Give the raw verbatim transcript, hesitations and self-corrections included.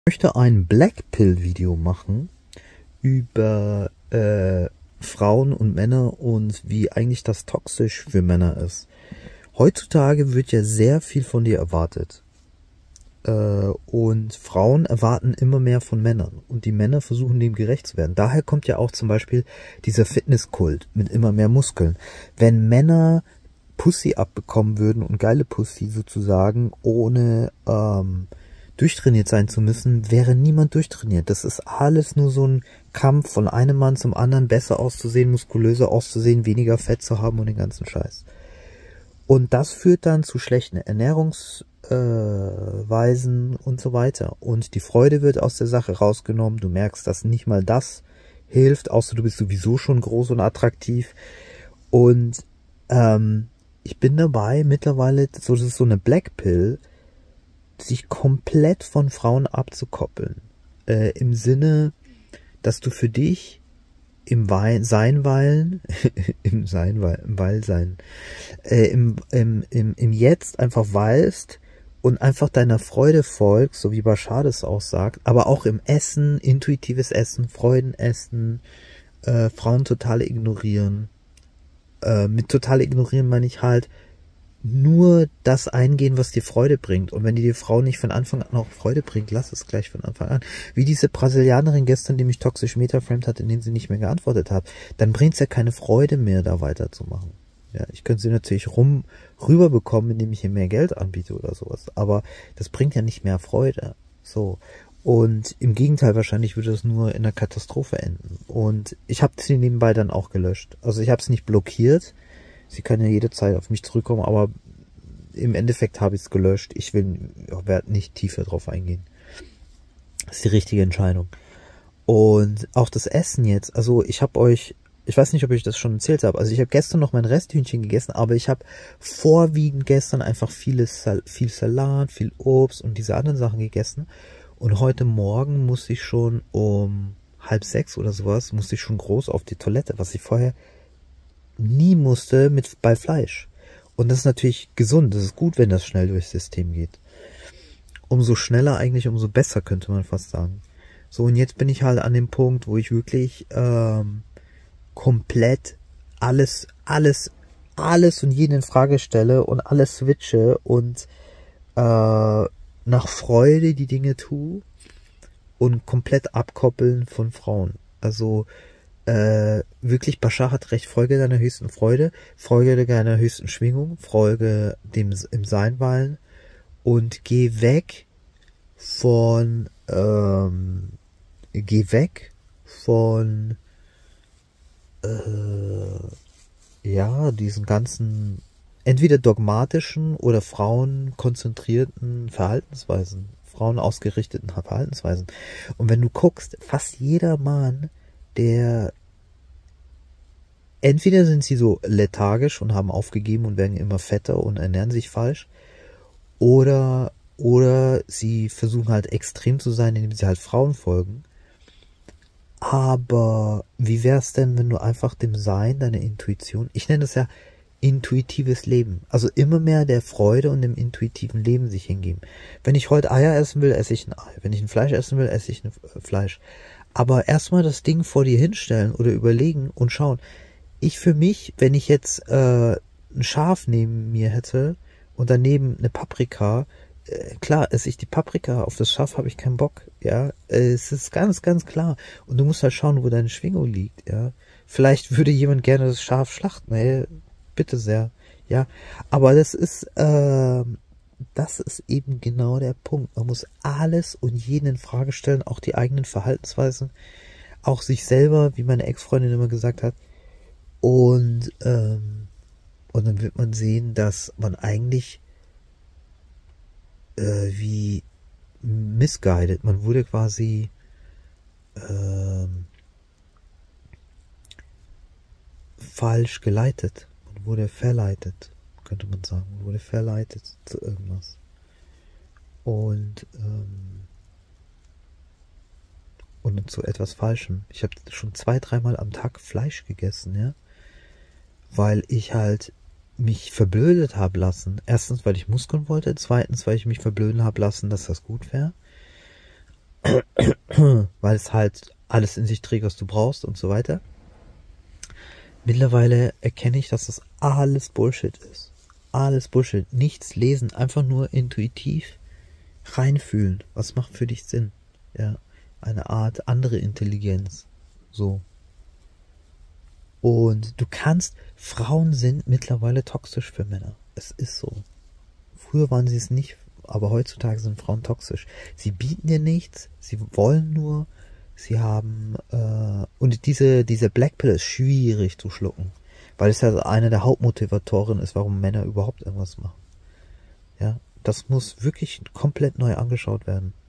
Ich möchte ein Blackpill-Video machen über äh, Frauen und Männer und wie eigentlich das toxisch für Männer ist. Heutzutage wird ja sehr viel von dir erwartet. Äh, und Frauen erwarten immer mehr von Männern. Und die Männer versuchen dem gerecht zu werden. Daher kommt ja auch zum Beispiel dieser Fitnesskult mit immer mehr Muskeln. Wenn Männer Pussy abbekommen würden und geile Pussy sozusagen, ohne ähm, durchtrainiert sein zu müssen, wäre niemand durchtrainiert. Das ist alles nur so ein Kampf von einem Mann zum anderen, besser auszusehen, muskulöser auszusehen, weniger Fett zu haben und den ganzen Scheiß. Und das führt dann zu schlechten Ernährungsweisen äh, und so weiter. Und die Freude wird aus der Sache rausgenommen. Du merkst, dass nicht mal das hilft, außer du bist sowieso schon groß und attraktiv. Und ähm, ich bin dabei, mittlerweile, so das ist so eine Blackpill, sich komplett von Frauen abzukoppeln. Äh, Im Sinne, dass du für dich im Wein, Seinweilen, im Seinweil, im Weilsein, äh, im, im, im, im Jetzt einfach weilst und einfach deiner Freude folgst, so wie Bashar das auch sagt, aber auch im Essen, intuitives Essen, Freudenessen, äh, Frauen total ignorieren. Äh, mit total ignorieren meine ich halt, nur das eingehen, was dir Freude bringt. Und wenn dir die Frau nicht von Anfang an auch Freude bringt, lass es gleich von Anfang an. Wie diese Brasilianerin gestern, die mich toxisch metaframed hat, indem sie nicht mehr geantwortet hat. Dann bringt es ja keine Freude mehr, da weiterzumachen. Ja, ich könnte sie natürlich rum rüberbekommen, indem ich ihr mehr Geld anbiete oder sowas. Aber das bringt ja nicht mehr Freude. So. Und im Gegenteil, wahrscheinlich würde es nur in einer Katastrophe enden. Und ich habe sie nebenbei dann auch gelöscht. Also ich habe es nicht blockiert. Sie kann ja jederzeit auf mich zurückkommen, aber im Endeffekt habe ich es gelöscht. Ich will, werde nicht tiefer drauf eingehen. Das ist die richtige Entscheidung. Und auch das Essen jetzt, also ich habe euch, ich weiß nicht, ob ich das schon erzählt habe, also ich habe gestern noch mein Resthühnchen gegessen, aber ich habe vorwiegend gestern einfach vieles, viel Salat, viel Obst und diese anderen Sachen gegessen. Und heute Morgen musste ich schon um halb sechs oder sowas, musste ich schon groß auf die Toilette, was ich vorher nie musste mit bei Fleisch. Und das ist natürlich gesund, das ist gut, wenn das schnell durchs System geht. Umso schneller eigentlich, umso besser, könnte man fast sagen. So, und jetzt bin ich halt an dem Punkt, wo ich wirklich ähm, komplett alles, alles, alles und jeden in Frage stelle und alles switche und äh, nach Freude die Dinge tue und komplett abkoppeln von Frauen. Also Äh, wirklich, Bashar hat recht, folge deiner höchsten Freude, folge deiner höchsten Schwingung, folge dem im Seinweilen und geh weg von, ähm, geh weg von, äh, ja, diesen ganzen, entweder dogmatischen oder frauenkonzentrierten Verhaltensweisen, frauenausgerichteten Verhaltensweisen. Und wenn du guckst, fast jeder Mann, der entweder sind sie so lethargisch und haben aufgegeben und werden immer fetter und ernähren sich falsch, oder oder sie versuchen halt extrem zu sein, indem sie halt Frauen folgen. Aber wie wär's denn, wenn du einfach dem Sein, deiner Intuition, ich nenne das ja intuitives Leben, also immer mehr der Freude und dem intuitiven Leben sich hingeben. Wenn ich heute Eier essen will, esse ich ein Ei. Wenn ich ein Fleisch essen will, esse ich ein Fleisch. Aber erstmal das Ding vor dir hinstellen oder überlegen und schauen. Ich für mich, wenn ich jetzt äh, ein Schaf neben mir hätte und daneben eine Paprika, äh, klar, esse ich die Paprika, auf das Schaf habe ich keinen Bock, ja. Äh, es ist ganz, ganz klar. Und du musst halt schauen, wo deine Schwingung liegt, ja. Vielleicht würde jemand gerne das Schaf schlachten, ey, bitte sehr, ja. Aber das ist, äh, das ist eben genau der Punkt. Man muss alles und jeden in Frage stellen, auch die eigenen Verhaltensweisen, auch sich selber, wie meine Ex-Freundin immer gesagt hat. Und, ähm, und dann wird man sehen, dass man eigentlich äh, wie misguided, man wurde quasi ähm, falsch geleitet. Man wurde verleitet, könnte man sagen. Man wurde verleitet zu irgendwas. Und, ähm, und zu etwas Falschem. Ich habe schon zwei, dreimal am Tag Fleisch gegessen, ja. Weil ich halt mich verblödet habe lassen. Erstens, weil ich Muskeln wollte. Zweitens, weil ich mich verblöden habe lassen, dass das gut wäre. weil es halt alles in sich trägt, was du brauchst und so weiter. Mittlerweile erkenne ich, dass das alles Bullshit ist. Alles Bullshit. Nichts lesen, einfach nur intuitiv reinfühlen. Was macht für dich Sinn? Ja, eine Art andere Intelligenz. So. Und du kannst, Frauen sind mittlerweile toxisch für Männer. Es ist so. Früher waren sie es nicht, aber heutzutage sind Frauen toxisch. Sie bieten dir nichts, sie wollen nur, sie haben, äh, und diese, diese Blackpill ist schwierig zu schlucken, weil es ja eine der Hauptmotivatoren ist, warum Männer überhaupt irgendwas machen. Ja, das muss wirklich komplett neu angeschaut werden.